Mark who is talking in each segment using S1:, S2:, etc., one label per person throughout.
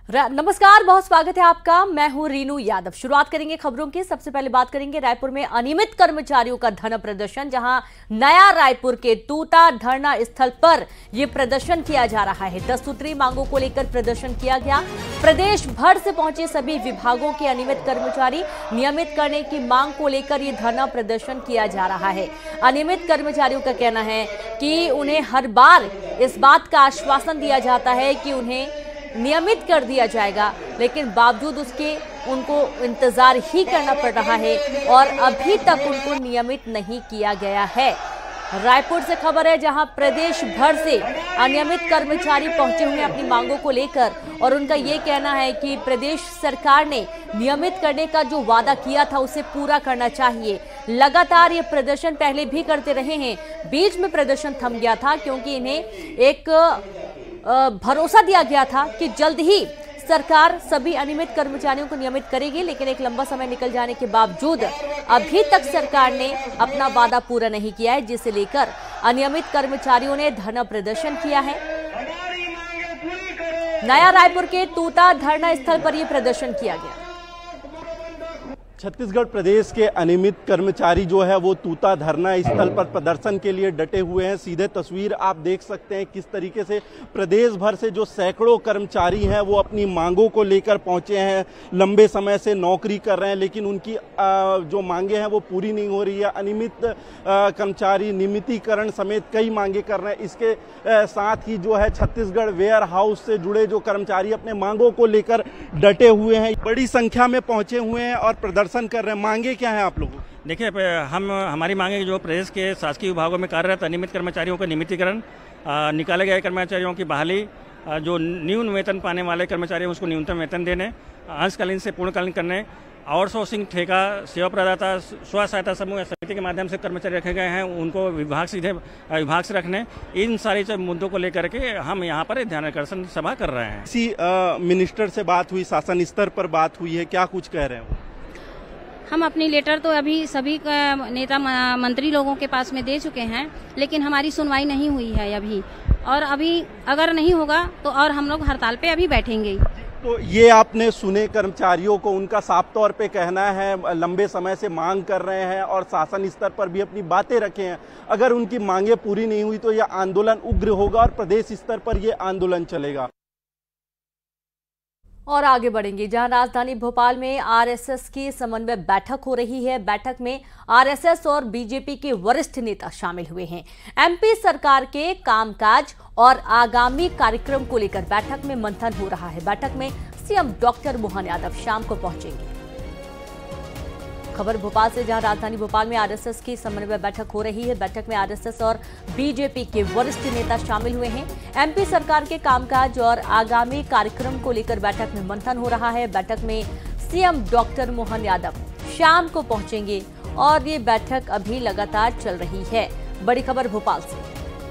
S1: नमस्कार, बहुत स्वागत है आपका। मैं हूं रीनू यादव। शुरुआत करेंगे खबरों की। सबसे पहले बात करेंगे रायपुर में अनियमित कर्मचारियों का धरना प्रदर्शन, जहां नया रायपुर के तूता धरना स्थल पर यह प्रदर्शन किया जा रहा है। 10 सूत्री मांगों को लेकर प्रदर्शन किया गया। प्रदेश भर से पहुंचे सभी विभागों के अनियमित कर्मचारी नियमित करने की मांग को लेकर यह धरना प्रदर्शन किया जा रहा है। अनियमित कर्मचारियों का कहना है कि उन्हें हर बार इस बात का आश्वासन दिया जाता है कि उन्हें नियमित कर दिया जाएगा, लेकिन बावजूद उसके उनको इंतजार ही करना पड़ रहा है और अभी तक उनको नियमित नहीं किया गया है। रायपुर से खबर है, जहां प्रदेश भर से अनियमित कर्मचारी पहुंचे हुए हैं अपनी मांगों को लेकर, और उनका ये कहना है कि प्रदेश सरकार ने नियमित करने का जो वादा किया था उसे पूरा करना चाहिए। लगातार ये प्रदर्शन पहले भी करते रहे हैं, बीच में प्रदर्शन थम गया था क्योंकि इन्हें एक भरोसा दिया गया था कि जल्द ही सरकार सभी अनियमित कर्मचारियों को नियमित करेगी, लेकिन एक लंबा समय निकल जाने के बावजूद अभी तक सरकार ने अपना वादा पूरा नहीं किया है, जिसे लेकर अनियमित कर्मचारियों ने धरना प्रदर्शन किया है। नया रायपुर के तूता धरना स्थल पर यह प्रदर्शन किया गया।
S2: छत्तीसगढ़ प्रदेश के अनियमित कर्मचारी जो है वो तूता धरना स्थल पर प्रदर्शन के लिए डटे हुए हैं। सीधे तस्वीर आप देख सकते हैं किस तरीके से प्रदेश भर से जो सैकड़ों कर्मचारी हैं वो अपनी मांगों को लेकर पहुंचे हैं। लंबे समय से नौकरी कर रहे हैं, लेकिन उनकी जो मांगे हैं वो पूरी नहीं हो रही है। अनियमित कर्मचारी नियमितीकरण समेत कई मांगे कर रहे हैं। इसके साथ ही जो है छत्तीसगढ़ वेयर हाउस से जुड़े जो कर्मचारी अपने मांगों को लेकर डटे हुए हैं, बड़ी संख्या में पहुंचे हुए हैं और प्रदर्शन कर रहे हैं। मांगे क्या है आप लोगों?
S3: देखिए, हमारी मांगे जो प्रदेश के शासकीय विभागों में कार्यरत अनियमित कर्मचारियों का नियमितीकरण, निकाले गए कर्मचारियों की बहाली, जो न्यून वेतन पाने वाले कर्मचारी हैं उसको न्यूनतम वेतन देने, अंशकालीन से पूर्णकालीन करने, आउटसोर्सिंग, ठेका, सेवा प्रदाता, स्व सहायता समूह समिति के माध्यम से कर्मचारी रखे गए हैं, उनको सीधे विभाग से रखने, इन सारे मुद्दों को लेकर के हम यहाँ पर ध्यानाकर्षण सभा कर रहे हैं।
S2: इसी मिनिस्टर से बात हुई, शासन स्तर पर बात हुई है, क्या कुछ कह रहे हैं?
S4: हम अपनी लेटर तो अभी सभी नेता मंत्री लोगों के पास में दे चुके हैं, लेकिन हमारी सुनवाई नहीं हुई है अभी, और अभी अगर नहीं होगा तो और हम लोग हड़ताल पे अभी बैठेंगे।
S2: तो ये आपने सुने कर्मचारियों को, उनका साफ तौर पे कहना है लंबे समय से मांग कर रहे हैं और शासन स्तर पर भी अपनी बातें रखे हैं। अगर उनकी मांगे पूरी नहीं हुई तो यह आंदोलन उग्र होगा और प्रदेश स्तर पर यह आंदोलन चलेगा।
S1: और आगे बढ़ेंगे, जहां राजधानी भोपाल में आरएसएस की समन्वय बैठक हो रही है। बैठक में आरएसएस और बीजेपी के वरिष्ठ नेता शामिल हुए हैं। एमपी सरकार के कामकाज और आगामी कार्यक्रम को लेकर बैठक में मंथन हो रहा है। बैठक में सीएम डॉक्टर मोहन यादव शाम को पहुंचेंगे। खबर भोपाल से, जहां राजधानी भोपाल में आरएसएस की समन्वय बैठक हो रही है। बैठक में आरएसएस और बीजेपी के वरिष्ठ नेता शामिल हुए हैं। एमपी सरकार के कामकाज और आगामी कार्यक्रम को लेकर बैठक में मंथन हो रहा है। बैठक में सीएम डॉक्टर मोहन यादव शाम को पहुंचेंगे और ये बैठक अभी लगातार चल रही है। बड़ी खबर भोपाल से।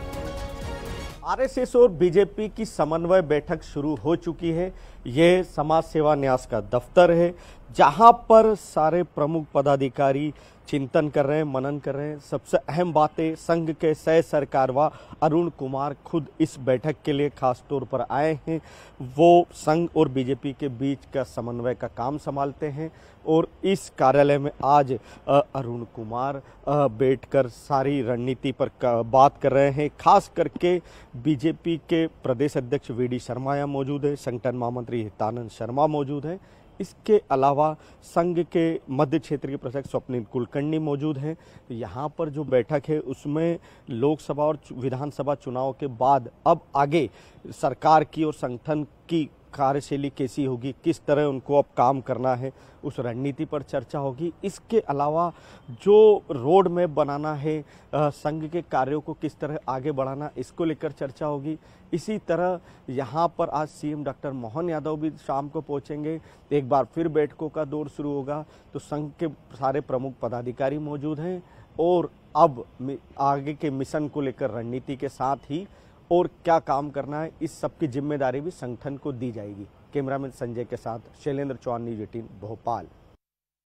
S5: आरएसएस और बीजेपी की समन्वय बैठक शुरू हो चुकी है। ये समाज सेवा न्यास का दफ्तर है, जहां पर सारे प्रमुख पदाधिकारी चिंतन कर रहे हैं, मनन कर रहे हैं। सबसे अहम बातें, संघ के सह सरकारवा अरुण कुमार खुद इस बैठक के लिए खास तौर पर आए हैं। वो संघ और बीजेपी के बीच का समन्वय का काम संभालते हैं और इस कार्यालय में आज अरुण कुमार बैठकर सारी रणनीति पर बात कर रहे हैं। खास करके बीजेपी के प्रदेश अध्यक्ष वीडी शर्मा यहाँ मौजूद है, संगठन महामंत्री हितानंद शर्मा मौजूद हैं। इसके अलावा संघ के मध्य क्षेत्र के प्रशासक स्वप्निल कुलकर्णी मौजूद हैं। तो यहाँ पर जो बैठक है उसमें लोकसभा और विधानसभा चुनाव के बाद अब आगे सरकार की और संगठन की कार्यशैली कैसी होगी, किस तरह उनको अब काम करना है, उस रणनीति पर चर्चा होगी। इसके अलावा जो रोड मैप बनाना है, संघ के कार्यों को किस तरह आगे बढ़ाना, इसको लेकर चर्चा होगी। इसी तरह यहाँ पर आज सीएम डॉक्टर मोहन यादव भी शाम को पहुँचेंगे। एक बार फिर बैठकों का दौर शुरू होगा। तो संघ के सारे प्रमुख पदाधिकारी मौजूद हैं और अब आगे के मिशन को लेकर रणनीति के साथ ही और क्या काम करना है, इस सब की जिम्मेदारी भी संगठन को दी जाएगी। कैमरामैन संजय के साथ शैलेंद्र चौहान, न्यूज़ 18 भोपाल।